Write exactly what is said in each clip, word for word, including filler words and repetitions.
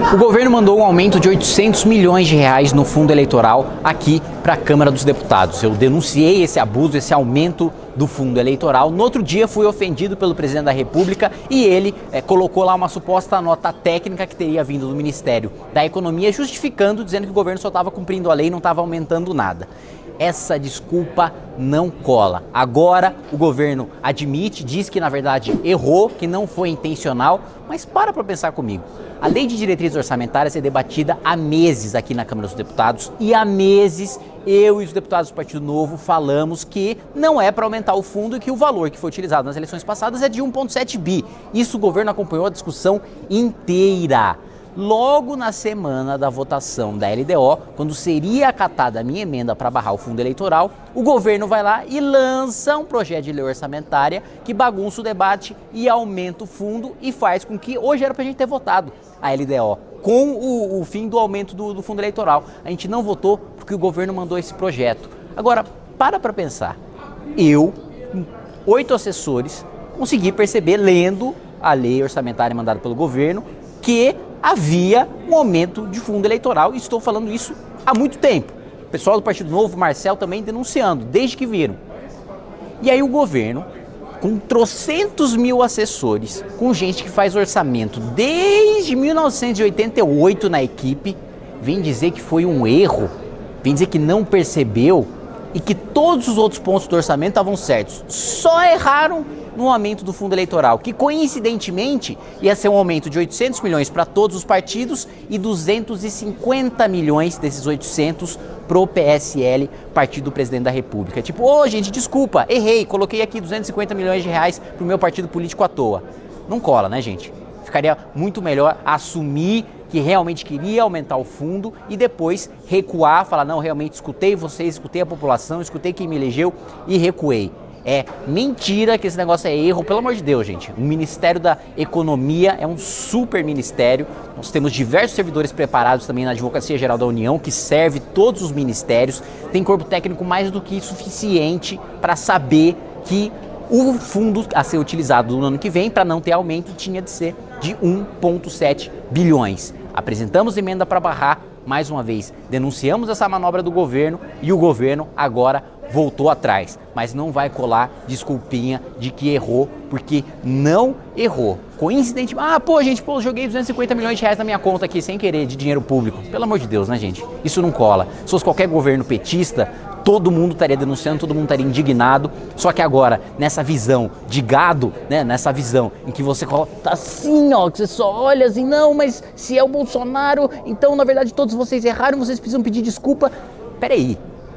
O governo mandou um aumento de oitocentos milhões de reais no fundo eleitoral aqui para a Câmara dos Deputados. Eu denunciei esse abuso, esse aumento do fundo eleitoral. No outro dia fui ofendido pelo presidente da República e ele é, colocou lá uma suposta nota técnica que teria vindo do Ministério da Economia, justificando, dizendo que o governo só estava cumprindo a lei e não estava aumentando nada. Essa desculpa não cola. Agora o governo admite, diz que na verdade errou, que não foi intencional, mas para para pensar comigo. A lei de diretrizes orçamentárias é debatida há meses aqui na Câmara dos Deputados e há meses eu e os deputados do Partido Novo falamos que não é para aumentar o fundo e que o valor que foi utilizado nas eleições passadas é de um vírgula sete bi. Isso o governo acompanhou a discussão inteira. Logo na semana da votação da L D O, quando seria acatada a minha emenda para barrar o fundo eleitoral, o governo vai lá e lança um projeto de lei orçamentária que bagunça o debate e aumenta o fundo e faz com que hoje era para a gente ter votado a L D O com o, o fim do aumento do, do fundo eleitoral. A gente não votou porque o governo mandou esse projeto. Agora, para para pensar. Eu, com oito assessores, consegui perceber, lendo a lei orçamentária mandada pelo governo, que havia um aumento de fundo eleitoral e estou falando isso há muito tempo. O pessoal do Partido Novo, Marcel, também denunciando, desde que viram. E aí o governo, com trocentos mil assessores, com gente que faz orçamento desde mil novecentos e oitenta e oito na equipe, vem dizer que foi um erro, vem dizer que não percebeu e que todos os outros pontos do orçamento estavam certos. Só erraram no aumento do fundo eleitoral, que coincidentemente ia ser um aumento de oitocentos milhões para todos os partidos e duzentos e cinquenta milhões desses oitocentos pro P S L, Partido do Presidente da República. Tipo, ô gente, desculpa, errei, coloquei aqui duzentos e cinquenta milhões de reais pro meu partido político à toa. Não cola, né, gente? Ficaria muito melhor assumir que realmente queria aumentar o fundo e depois recuar, falar, não, realmente escutei vocês, escutei a população, escutei quem me elegeu e recuei. É mentira que esse negócio é erro, pelo amor de Deus, gente. O Ministério da Economia é um super ministério. Nós temos diversos servidores preparados também na Advocacia Geral da União, que serve todos os ministérios. Tem corpo técnico mais do que suficiente para saber que o fundo a ser utilizado no ano que vem, para não ter aumento, tinha de ser de um vírgula sete bilhões. Apresentamos emenda para barrar, mais uma vez, denunciamos essa manobra do governo e o governo agora voltou atrás, mas não vai colar desculpinha de que errou, porque não errou. Coincidentemente, ah, pô, gente, pô, joguei duzentos e cinquenta milhões de reais na minha conta aqui sem querer, de dinheiro público. Pelo amor de Deus, né, gente? Isso não cola. Se fosse qualquer governo petista, todo mundo estaria denunciando, todo mundo estaria indignado. Só que agora, nessa visão de gado, né, nessa visão em que você coloca, tá assim, ó, que você só olha assim, não, mas se é o Bolsonaro, então, na verdade, todos vocês erraram, vocês precisam pedir desculpa. Peraí.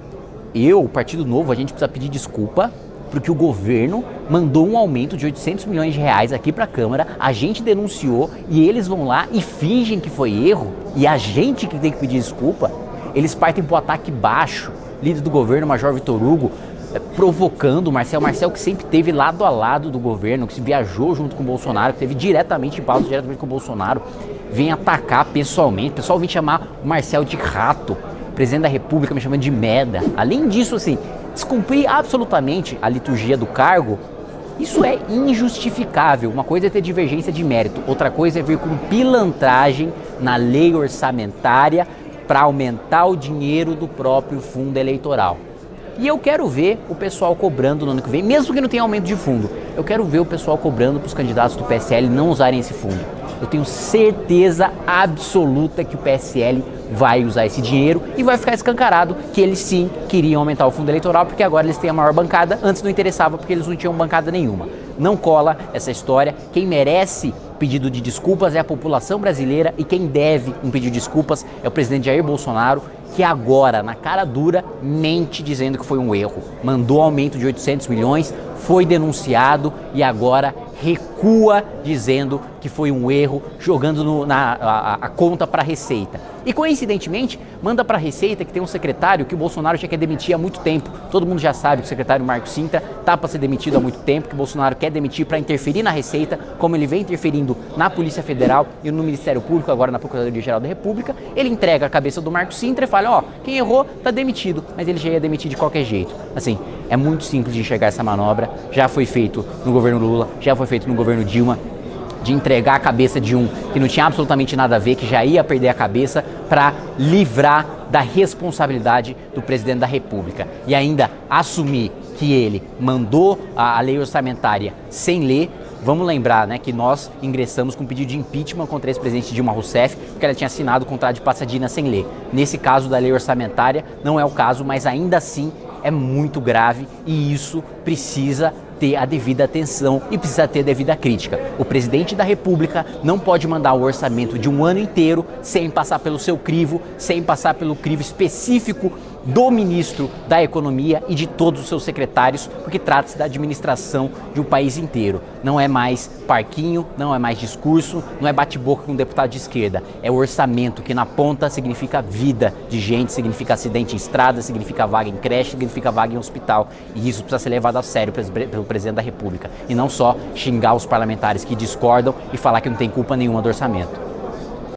Eu, o Partido Novo, a gente precisa pedir desculpa porque o governo mandou um aumento de oitocentos milhões de reais aqui para a Câmara, a gente denunciou e eles vão lá e fingem que foi erro e a gente que tem que pedir desculpa. Eles partem para o ataque baixo, líder do governo, Major Vitor Hugo, provocando o Marcel, Marcel que sempre esteve lado a lado do governo, que se viajou junto com o Bolsonaro, que esteve diretamente em pauta, diretamente com o Bolsonaro, vem atacar pessoalmente, o pessoal vem chamar o Marcel de rato, presidente da República me chamando de merda. Além disso, assim, descumprir absolutamente a liturgia do cargo, isso é injustificável. Uma coisa é ter divergência de mérito, outra coisa é vir com pilantragem na lei orçamentária para aumentar o dinheiro do próprio fundo eleitoral. E eu quero ver o pessoal cobrando no ano que vem, mesmo que não tenha aumento de fundo, eu quero ver o pessoal cobrando para os candidatos do P S L não usarem esse fundo. Eu tenho certeza absoluta que o P S L vai usar esse dinheiro e vai ficar escancarado que eles sim queriam aumentar o fundo eleitoral, porque agora eles têm a maior bancada, antes não interessava porque eles não tinham bancada nenhuma. Não cola essa história, quem merece pedido de desculpas é a população brasileira e quem deve um pedido de desculpas é o presidente Jair Bolsonaro, que agora, na cara dura, mente dizendo que foi um erro. Mandou aumento de oitocentos milhões, foi denunciado e agora recua dizendo que foi um erro, jogando no, na, a, a conta para a Receita. E coincidentemente, manda para a Receita que tem um secretário que o Bolsonaro já quer demitir há muito tempo. Todo mundo já sabe que o secretário Marco Sintra está para ser demitido há muito tempo, que o Bolsonaro quer demitir para interferir na Receita, como ele vem interferindo na Polícia Federal e no Ministério Público, agora na Procuradoria-Geral da República. Ele entrega a cabeça do Marco Sintra e fala, ó, quem errou está demitido, mas ele já ia demitir de qualquer jeito. Assim, é muito simples de enxergar essa manobra, já foi feito no governo Lula, já foi feito no governo Dilma. de entregar a cabeça de um que não tinha absolutamente nada a ver, que já ia perder a cabeça, para livrar da responsabilidade do presidente da República. E ainda assumir que ele mandou a, a lei orçamentária sem ler. Vamos lembrar, né, que nós ingressamos com um pedido de impeachment contra a ex-presidente Dilma Rousseff, porque ela tinha assinado o contrato de Pasadena sem ler. Nesse caso da lei orçamentária, não é o caso, mas ainda assim é muito grave e isso precisa ter a devida atenção e precisa ter a devida crítica. O presidente da República não pode mandar o orçamento de um ano inteiro sem passar pelo seu crivo, sem passar pelo crivo específico do ministro da Economia e de todos os seus secretários, porque trata-se da administração de um país inteiro. Não é mais parquinho, não é mais discurso, não é bate-boca com um deputado de esquerda. É o orçamento que na ponta significa vida de gente, significa acidente em estrada, significa vaga em creche, significa vaga em hospital. E isso precisa ser levado a sério pelo presidente da República. E não só xingar os parlamentares que discordam e falar que não tem culpa nenhuma do orçamento.